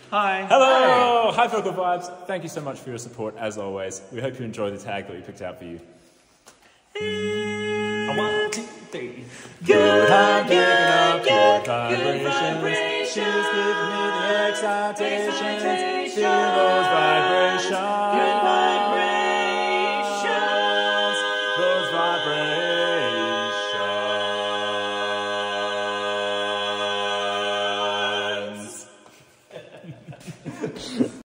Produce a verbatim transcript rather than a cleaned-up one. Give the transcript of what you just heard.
Hi. Hello! Hi. Hi, Vocal Vibes. Thank you so much for your support, as always. We hope you enjoy the tag that we picked out for you. One, two, three. Good time, kicking up good vibrations. She's giving me the excitations. Feel those vibrations. Good vibrations. Those vibrations.